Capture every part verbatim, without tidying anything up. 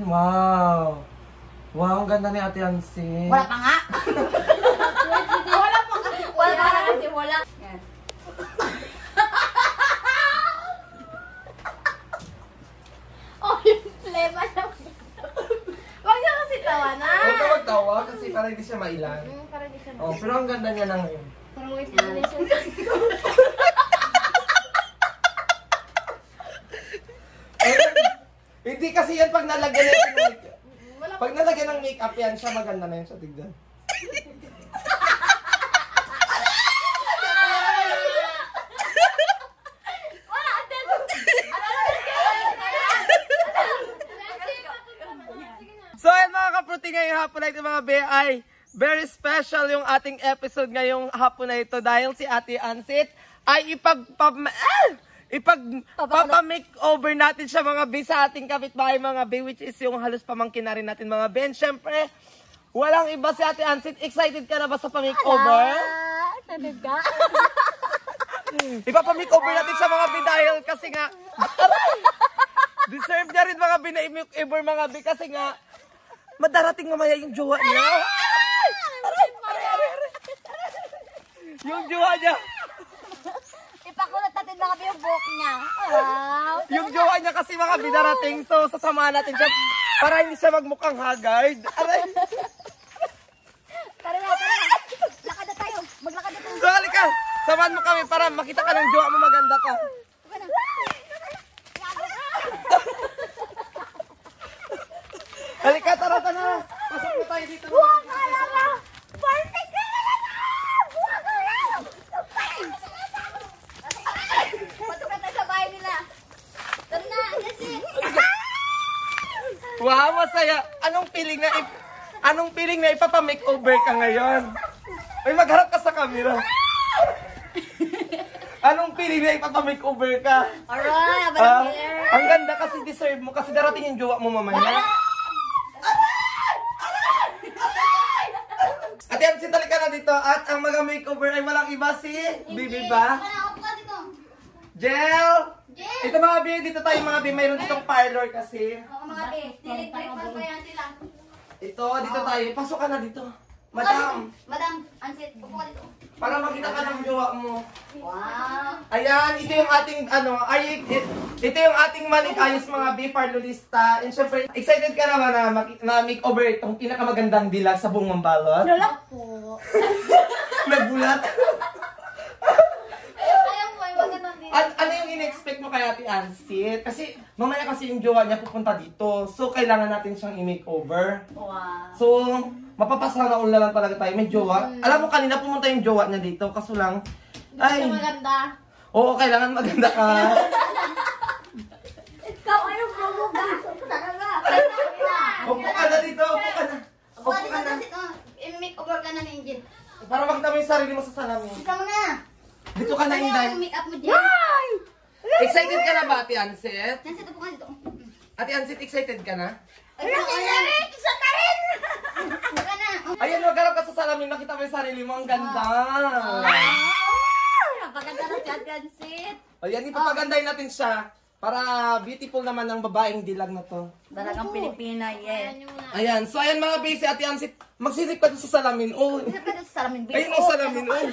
Wow. Wow, ang ganda ni Ate Ansi. Wala pa nga. Wala pa kasi. Wala pa kasi wala. Yan. Oh, yung lema siya. Huwag niya kasi tawa na. Huwag ka magtawa kasi para hindi siya mailan. Hmm, para hindi siya Oh, pero ang ganda niya na ngayon. Parang wait na rin siya. Hindi kasi yan pag nalagyan ng make-up. Pag nalagyan ng make-up yan, siya maganda na yan sa tignan. So ayun mga kapruti, ngayong hapon na ito mga B I, very special yung ating episode ngayong hapon na ito dahil si Ate Ansit ay ipagpap... Ah! Ipag papa-makeover natin siya mga B sa ating kapitbahay mga B, which is yung halos pamangkin na rin natin mga B. And syempre, walang iba si Ate Ansit. Excited ka na ba sa pa-makeover? Talaga? Ipapa-makeover natin siya mga B dahil kasi nga, deserve niya rin mga B na i-makeover mga B kasi nga, madarating mamaya yung jowa niya. Yung jowa niya. Ipakulat natin mga yung buhok niya. Wow. Yung jowa niya kasi mga bidarating, so sasamahan natin siya para hindi siya magmukhang haggard. Aray! Tara na, tara na. Lakad na tayo. Maglakad na tayo. So halika, samahan mo kami para makita ka ng jowa mo, maganda ka. Halika, tara, tara. Pasok mo tayo dito. Buwag ka lang. Perfect ka lang. Buwag ka lang. Pasok na tayo sa bahay nila. Tara na, kasi. Wow, masaya. Anong feeling na ip Anong feeling na ipapa-makeover ka ngayon? Ay, magharap ka sa camera. Anong feeling na ipapa-makeover ka? Alright, Ah, abang here. ang ganda kasi deserve mo kasi darating yung jowa mo mamaya. Ate Ansit, talika na dito at ang mga makeover ay walang iba si Bibi ba? Jel! Ito mga B, dito tayo mga B, mayroon ditong parlor kasi. Oo, mga be. Electric fan pa yan sila. Ito, dito tayo. Pasok ka na dito. Madam, Madam, Ansit, upo ka dito. para makita ka ng jowa mo. Wow. Ayan, ito yung ating, ano, ay, it- ito yung ating malikayos mga B, parlorista. And syempre, excited ka naman na, maki- na makeover itong pinakamagandang dilag sa buong Mambalot? Wala po. Nagulat. Ayaw mo, ay magandang din. At ano yung in-expect mo kay Ate Ansit? Kasi mamaya kasi yung jowa niya pupunta dito. So, kailangan natin siyang i-makeover. Wow. So, mapapasara ulan lang talaga tayo. May jowa. Mm. Alam mo, kanina pumunta yung jowa niya dito. Kaso lang, ay, Ay. Maganda. oo, kailangan maganda ka. Ikaw ayaw promo ka. Talaga. Upo ka na dito, upo ka na. Upo Upo ka ka na. dito. I-make over ka na ni Angel. Para makita mo yung sarili mo sa salamin. Isa mo na. Dito ka na, Kaya Inday. yung make up mo dyan. Excited ka na ba, Ate Ansit? Nansit, upo ka dito. Ate Ansit, excited ka na? Ay, isa ka rin! Isa ka rin! Upo ka na. Ayan, magharap ka sa salamin. Makita mo yung sarili mo. Ang ganda. Napaganda na si Ate Ansit. Ayan, ipapagandahin natin siya. Para beautiful naman ang babaeng dilag na to. Talagang Pilipina, yeah. Ayan, so ayan mga base, Ate Ansit. Magsilip ka doon sa salamin. Oh. Isa ka dito sa salamin. Ayun ang salamin. Oh.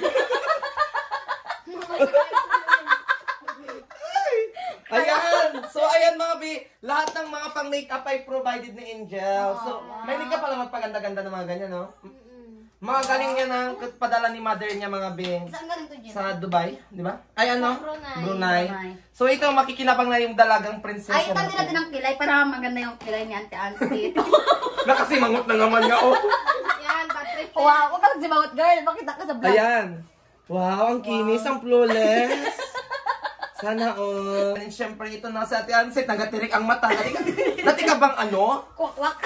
Ayan! So, ayan mga bi, lahat ng mga pang-makeup ay provided ni Angel. So, may ka pala magpaganda-ganda ng mga ganyan, no? Mga galing niya ng padala ni mother niya mga bi. Saan galing to, Jim? Sa Dubai, di ba? Ay, ano? Brunei. Brunei. Brunei. So, ito, makikinabang na yung dalagang prinsesa. Ay, tandi natin ang kilay para maganda yung kilay ni Ate Ansit. Nakasimangot na naman nga, oh. Yan, Patrick. Wow, huwag ka magsimangot, girl. Makita ka sa vlog. Ayan. Wow, ang kinis, ang flawless. Sana all. And syempre, ito na sa Ate Ansit, nagatirik ang mata. Natika, natika bang ano? Kwak-kwak.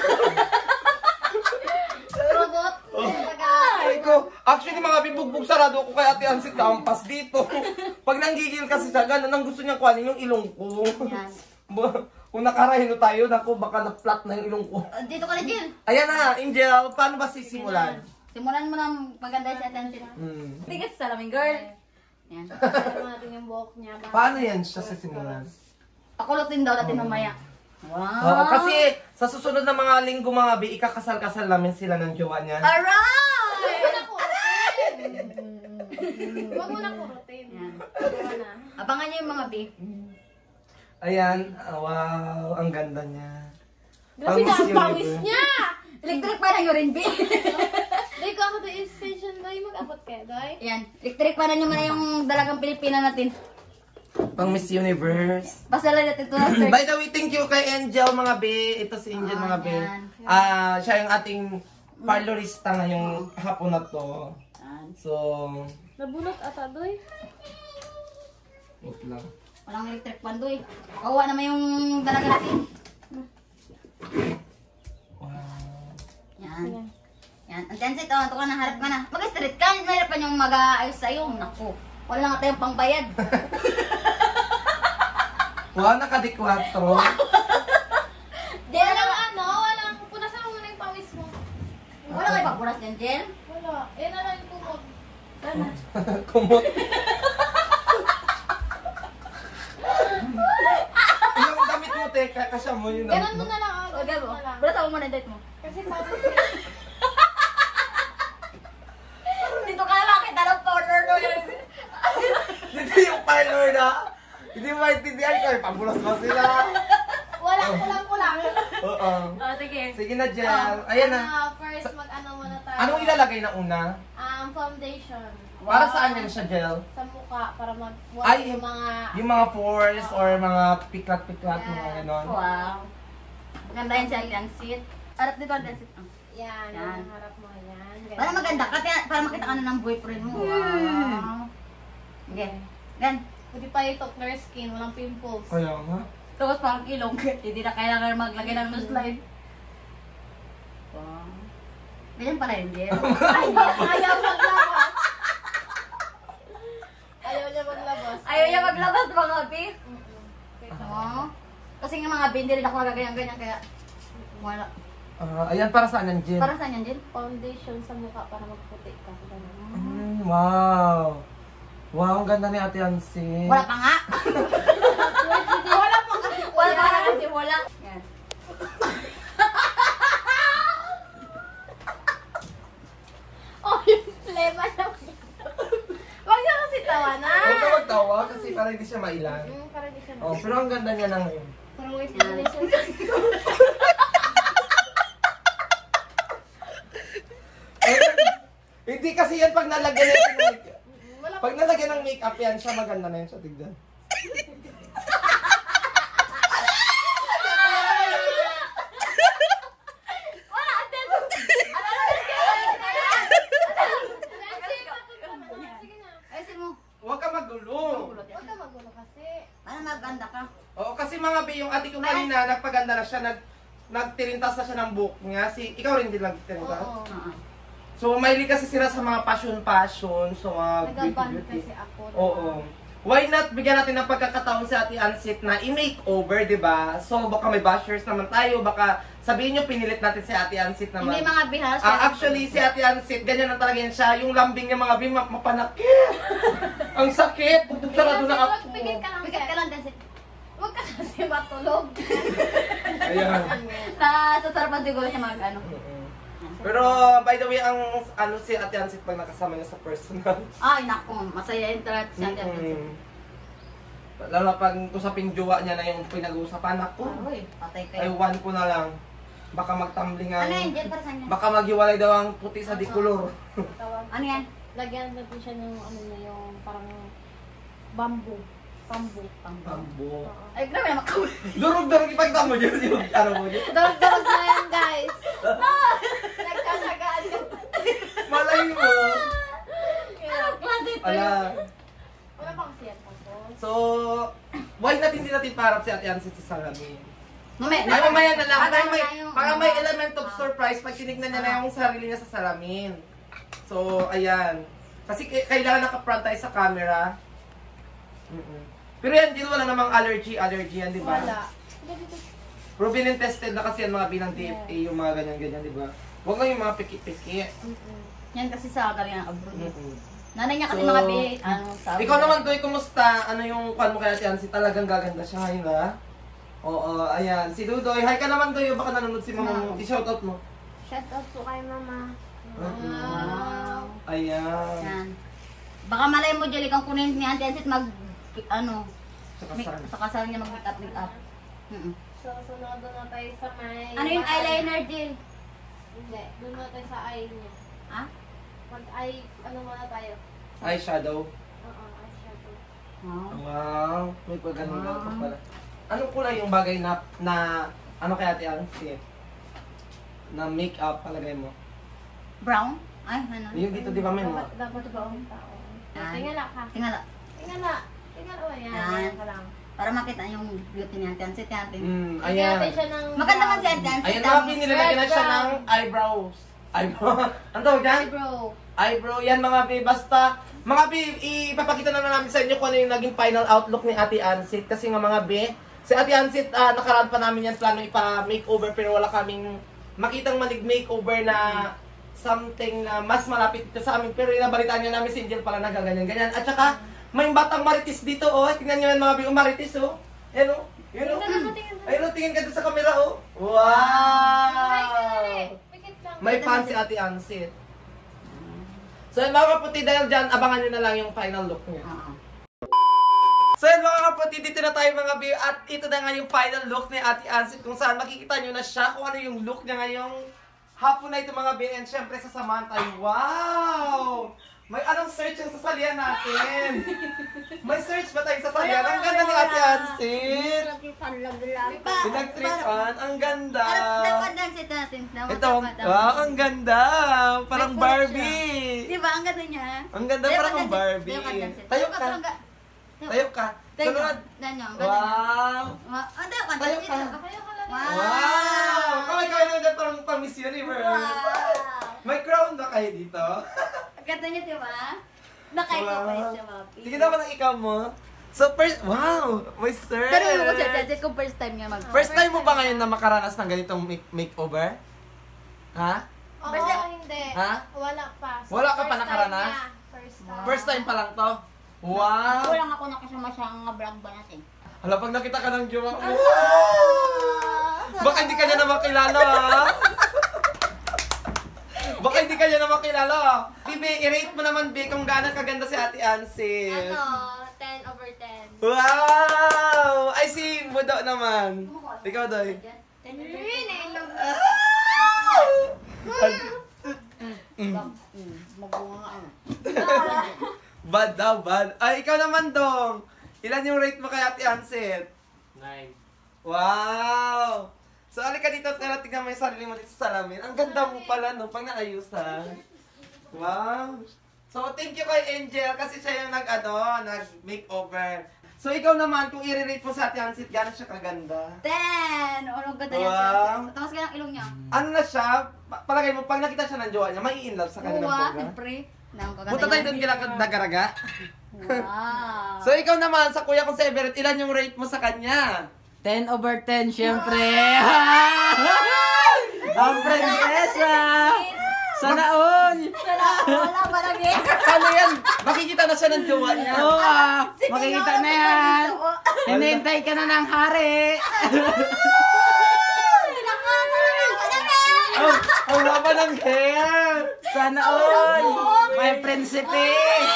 Robot. Ay ko, actually mga bibugbog sarado ako kay Ate Ansit na ampas dito. Pag nanggigil kasi siya, gano'n ang gusto niyang kuhanin yung ilong ko. Yan. Ba- Kung nakarahino tayo, naku, baka na-flat na yung ilong ko. Uh, dito ka na, Jill. Ayan na, Angel, paano ba sisimulan? Simulan mo na maganda si Ate Ansit. Hmm. Tigas sa salamin, girl. Yan. Natin yung buhok niya. Paano yan siya sisimulan? Pakulutin daw natin mamaya. Wow. Oo, kasi sa susunod na mga linggo mga bi, ikakasal-kasal namin sila ng jowa niya. Alright! Huwag mo na kurutin. Yan. Huwag na. Abangan niyo yung mga B. Ayan, ah, wow, ang ganda niya. Grabe na ang pawis niya! Electric pa na yung rin B. Dahil ko ako to extension doy, mag-abot kayo doy. Yan. Electric pa na nyo man yung dalagang Pilipina natin. Pang Miss Universe. Pasala natin ito na By the way, thank you kay Angel mga be. Ito si Angel Ah, mga be. yan. Ah, siya yung ating parlorista ngayong hapon na to. So, Nabulot ata doy. wait lang. Walang electric pan doy. Kawa naman yung dalaga natin. Wow. Yan. Yan. Ang tensit, oh, ito ka na, harap ka na. Mag-street ka, mahirap pa yung mag-aayos sa'yo. Naku, wala nga tayong pangbayad. Wow, nakadikwatro. Di, Walang ano, walang punasan mo muna yung pawis mo. wala kayo pagpunas dyan, Jen? Wala. Yan na lang yung kumot. Sana. Kumot. Yung damit mo, te, kasya mo yun. Ganon mo na lang. ah, O, Ganon gabo. mo na lang. Bulata mo muna yung date mo. Kasi pawis Dito ka na makita ng powder no yun. Hindi yung parlor na. Hindi mo maintindihan ko, eh, pambulas ba sila? Walang, kulang, kulang. Oo. Oh, sige. Sige na, Jel. Ayan na. Ah, first, mag-ano muna tayo. Anong ilalagay na una? Um, foundation. Para saan yan siya, Jel? Sa mukha, para mag Ay, yung mga... Yung mga pores or mga piklat-piklat, mga ganon. Wow. Maganda yan siya, Lansit. Harap dito ang Lansit. Oh. Yan, Yan. yung harap mo yan. Ganyan. Para maganda ka, kaya- para makita ka na ng boyfriend mo. Wow. Okay. Gan. Pwede pa ito, clear skin, walang pimples. Kaya nga. Tapos parang ilong. Hindi na kailangan maglagay ng nose line. Wow. Ganyan pala yun, Jen. Ayaw maglabas. Ayaw niya maglabas. Ayaw niya maglabas mga pi. Mm-mm. Kita. Oo. Kasi nga mga bin, hindi rin ako nagaganyan-ganyan kaya wala. Ah, ayan, para saan yan, Jel? Para saan yan, Jen? Foundation sa mukha para magputi ka. Ganun. Mm, wow. Wow, ang ganda ni Ate Ansi. Wala pa nga. Wala pa kasi. Wala pa nga kasi wala. Yan. Oh, yung plema niya. Huwag niya kasi tawanan. Huwag ka magtawa kasi para hindi siya mailan. Mm, parang di siya Oh, pero ang ganda niya na ngayon. Parang waste foundation. Eh, hindi kasi yan pag nalagyan ng make Wala pa. Pag nalagyan ng makeup yan, siya maganda na yan siya, tignan. Wala, atin. Ano na Sige na. ayusin mo. Huwag ka magulo. Huwag ka magulo kasi. Para maganda ka. Oo, kasi mga be, yung ate ko kanina, nagpaganda na siya, nag, nagtirintas na siya ng buhok niya. Si, ikaw rin din nagtirintas? Oo. Oo. So, mahilig kasi sila sa mga passion-passion, so mga Nag-aband beauty-beauty. kasi ako. Oo. Why not bigyan natin ng pagkakataon si Ate Ansit na i-makeover, di ba? So, baka may bashers naman tayo, baka sabihin nyo pinilit natin si Ate Ansit naman. Hindi mga bihas. Ah, actually, si Ate Ansit, ganyan na talaga yan siya. Yung lambing niya mga bing, ma- mapanakit. Ang sakit. Putok sarado na ako. Pigit ka lang. Bigat ka lang kasi. Huwag ka kasi matulog. Ayan. Nasasarapan siguro siya mag ano. Pero, by the way, ang ano si Ate Ansit pag nakasama niya sa personal. Ay, naku. Masaya yung talaga siya. Mm-mm. Lalo na pag usaping jowa niya na yung pinag-uusapan ako. Aroy, patay Ay, kayo. one ko na lang. Baka magtumbling ang... Ano yan, Jen? Para saan yan? Baka maghiwalay daw ang puti sa dikulor. Tawag. Ano yan? Lagyan natin siya ng ano na yung parang bamboo. Bamboo. Tambo. Ay, grabe naman ka. Durog-durog ipagta mo dyan yung ano mo dyan. Darog-darog na yan, guys. Nagkasagaan yung... Malay mo. Ano klase ito? Ala. Wala pa kasi yan. Paso. So, why natin hindi natin parang si Ate Ansit sa salamin? Mamaya, Ay, mamaya na lang. Ah, Para may, na yung- para may element of surprise pag tinignan niya na yung sarili niya sa salamin. So, ayan. Kasi k- kailangan naka-front tayo sa camera. Mm-mm. Pero yan, din wala namang allergy, allergy yan, di ba? Wala. Proven and tested na kasi yan mga binang D F A, yung mga ganyan-ganyan, di ba? Huwag lang yung mga piki-piki. Mm-mm. Yan kasi sa galing ng abroad. Mm-mm. Nanay niya kasi So, mga bi, ano, sa Ikaw naman, Doy, kumusta? Ano yung kwan mo kaya si Ansi? Talagang gaganda siya ngayon, ha? Oo, ayan. Si Dudoy. Hi ka naman, Doy. Baka nanonood si mama mo. I-shoutout mo. Shoutout po kay mama. Wow. Ayan. Yan. Baka malay mo, Jelly, kang kunin ni Auntie Ansit mag, ano, Sa make, kasal. sa kasal niya mag-make up, make up. Mm-mm. So, sunod na tayo sa may... Ano yung eyeliner, Jill? Hindi, doon na tayo sa eye niya. Ha? Mag-eye, ano muna tayo? Eyeshadow. Oo, eyeshadow. Oh. Wow. May pag ganun ka pala. Anong kulay yung bagay na, na ano kaya Ate Ansit? Na make-up palagay mo? Brown? Ay, ano? Yung dito di ba may mga? Dapat, dapat ba ang tao? Yan. Tingala ka. Tingala. Tingala. Tingala, o yan. Yan. Yan ka lang. Para makita yung beauty ni Auntie Ansit natin. Hmm, Lagyan natin ayan. siya ng... Maganda man si Auntie Ansit. Ayan mga Bi, nilagyan na siya ng eyebrows. Eyebrow. Ano tawag dyan? Bro. Eyebrow. Yan mga Bi, basta. Mga Bi, ipapakita na namin sa inyo kung ano yung naging final outlook ni Ate Ansit. Kasi nga mga Bi, si Ate Ansit, uh, nakaraan pa namin yan plano ipa-makeover pero wala kaming makitang manig-makeover na something na mas malapit dito sa amin. Pero inabalitaan niya namin si Angel pala nagaganyan-ganyan. At saka, may batang maritis dito, oh. Tingnan niyo yan mga Bi, oh, maritis, oh. Yan, oh. Yan, oh. Tingnan mo, tingnan mo. Ayun, oh, tingin ka doon sa camera, oh. Ay, Wow! kunwari. Pikit lang. May fan si Ate Ansit. So yun mga kaputi, dahil dyan, abangan nyo na lang yung final look niya. Oo. So yun mga kaputi, dito na tayo mga Bi, at ito na nga yung final look ni Ate Ansit, kung saan makikita nyo na siya kung ano yung look niya ngayong hapon na ito mga Bi, and syempre sasamahan tayo. Wow! May anong search yung sasalihan natin? May search ba tayong sasalihan? Ang ganda ni Ate Ansit! Pinagtripan, ang ganda! Dapat Ansit natin. Dapat Ito, wow, ang ganda! Parang May Barbie! Di ba? Ang ganda niya. Ang ganda, Dapat parang Ansit. Barbie. Dapat Ansit. Tayo ka. parang ga- Tayo ka. Tayo Sunod. ka. Danyo, ang ganda niya. Wow! Wa- Ah, tayo ka. Tayo Ansit. ka. Kayo ka lang. Wow! Wow! Kaway-kaway naman dyan parang pang Miss Universe. Wow! May crown ba kayo dito? Ang ganda niya, di ba? Nakaiba pa Wow. siya, Mapi. Sige naman ang ikaw mo. So first, wow! May search! Pero mo ko siya, Ansit, kung first time niya mag- First time mo ba ngayon na makaranas ng ganitong make makeover? Ha? Oo, Basta- hindi. Ha? Wala pa. So, Wala ka pa first nakaranas? time niya. First time. First time pa lang to? Wow! Kulang ako nakasama sa mga vlog ba natin. Hala, pag nakita ka ng jowa mo, baka hindi ka niya na makilala, ha? Baka hindi ka niya na makilala, ha? Bibi, i-rate mo naman, Bi, kung gaano kaganda si Ate Ansit. Ano? ten over ten. Wow! Ay, si Budo naman. Ikaw, Doy. Really? Magbunga nga ano. Bad daw, bad. Ay, ikaw naman, Dong. Ilan yung rate mo kay Ate Ansit? Nine. Wow! So, alika dito, tara, tignan mo yung sarili mo dito sa salamin. Ang ganda mo pala, no? Pag naayusan. Wow! So, thank you kay Angel kasi siya yung nag, ano, nag-makeover. So, ikaw naman, kung i-rate mo sa Ate Ansit, gano'n siya kaganda? Ten! O, ang ganda niya. Wow. Tapos kaya ang ilong niya. Ano na siya? Pa- Palagay mo, pag nakita siya ng jowa niya, may in love sa kanya ng Uwa, boga. siyempre. Nang kaganda Punta tayo niya. doon kila Dagaraga. Wow. So, ikaw naman, sa kuya kong si Everett, ilan yung rate mo sa kanya? ten over ten, syempre. Ang prinsesa! Sana all! Wala, wala ba lang yan? Paano yan? Makikita na siya ng jowa niya. Oo ah, Sige, makikita nga, na yan. dito, oh. Hinihintay ka na ng hari. Oh, ang haba ng hair! Sana all! May prinsipe!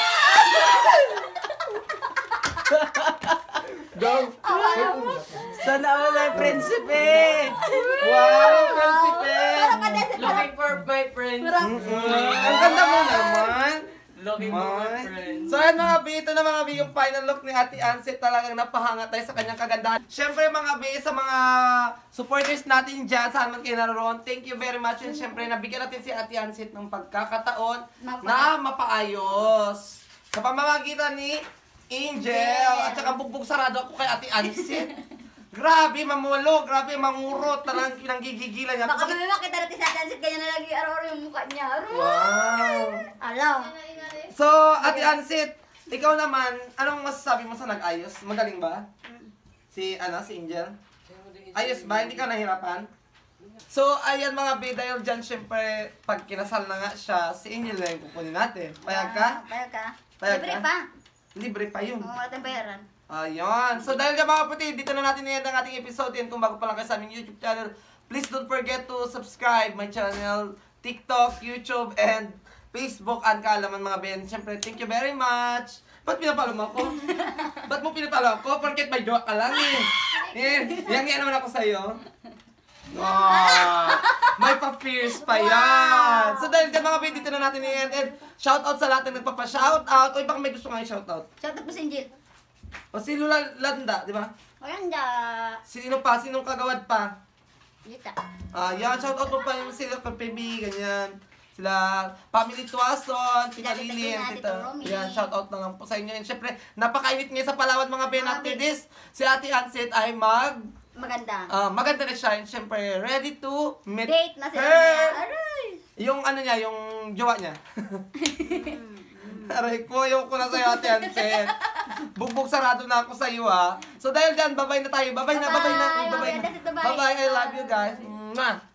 Go! Sana all may prinsipe! Wow, prinsipe! Looking for my friends. Ang ganda mo naman! Looking for my Man. friends. So ayan mga bi, ito na mga bi yung final look ni Ate Ansit. Talagang napahanga tayo sa kanyang kagandahan. Siyempre mga bi, sa mga supporters natin dyan, saan man kayo naroon, thank you very much. And siyempre, nabigyan natin si Ate Ansit ng pagkakataon na mapaayos. Sa pamamagitan ni Angel. At saka bugbog sarado ako kay Ate Ansit. Grabe, mamulo, grabe, mangurot. Talagang pinanggigigilan niya. Baka may makita natin sa Ansit, kanya na lagi araw yung mukha niya. Wow! Alam. So, Ate Ansit, ikaw naman, anong masasabi mo sa nag-ayos? Magaling ba? Si, ano, si Angel? Ayos ba? Hindi ka nahirapan? So, ayan mga bi, dahil dyan, syempre, pag kinasal na nga siya, si Angel na yung kukunin natin. Payag ka? Ah, Payag ka. Payag Libre ka? pa. Libre pa yun. Kung wala tayong bayaran. Ayun. So dahil dyan mga kapatid, dito na natin i-end ang ating episode. And kung bago pa lang kayo sa aming YouTube channel, please don't forget to subscribe my channel, TikTok, YouTube, and Facebook, ang kaalaman mga Ben. Siyempre, thank you very much. Ba't pinapalo mo ako? Ba't mo pinapalo ako? Porket may joke ka lang eh. Eh, yang yan naman ako sa'yo. Oh, may pa-fierce pa yan. So dahil dyan mga Ben, dito na natin i-end. And shoutout sa lahat ng nagpapa-shoutout. O ibang may gusto nga i-shoutout. Shout out po si Angel. O si Lula Landa, di ba? Oranda. Sino pa? Sinong kagawad pa? Lita. Ah, yan, shoutout mo pa yung sila kay Baby, ganyan. Sila, Family Tuason, Tita Tita Lily, Tina, and Tita Tita. Romy. Yan, shoutout na lang po sa inyo. And syempre, napakainit ngayon sa Palawan mga Ben. After this, si Ate Ansit ay mag, Maganda. ah, maganda na siya. And syempre, ready to meet Date na sila. her. Aray. Yung ano niya, yung jowa niya. Aray ko, yung ko na sa'yo, Ate Ansit. Bugbog sarado na ako sa'yo, ha. So dahil dyan, bye-bye na tayo. Bye-bye na, bye-bye na. Bye-bye. Bye-bye na. Bye-bye. Bye-bye, I love you guys. Mwah.